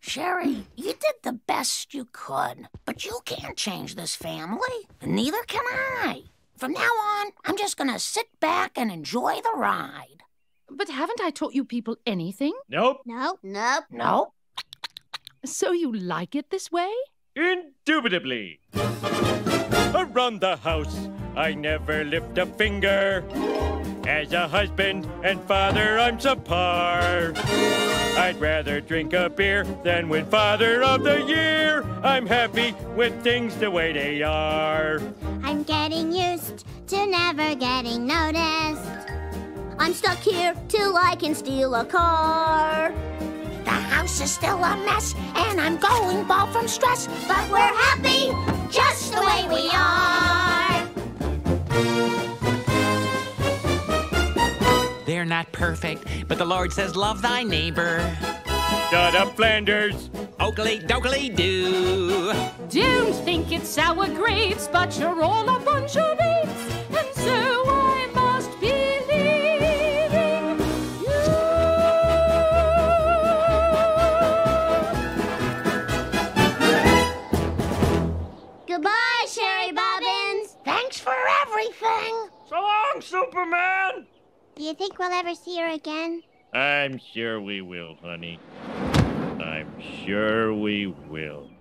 Sherry, you did the best you could, but you can't change this family, and neither can I. From now on, I'm just gonna sit back and enjoy the ride. But haven't I taught you people anything? Nope. Nope. Nope. Nope. So you like it this way? Indubitably. Around the house, I never lift a finger. As a husband and father, I'm subpar. I'd rather drink a beer than win Father of the Year. I'm happy with things the way they are. I'm getting used to never getting noticed. I'm stuck here till I can steal a car. The house is still a mess, and I'm going bald from stress, But we're happy just the way we are. They're not perfect, but the Lord says love thy neighbor. Shut up, Flanders. Okely-dokely-doo. Don't think it's sour grapes, but you're all a bunch of apes, and so I must be leaving you. Goodbye, Sherry Bobbins. Thanks for everything. So long, Superman. Do you think we'll ever see her again? I'm sure we will, honey. I'm sure we will.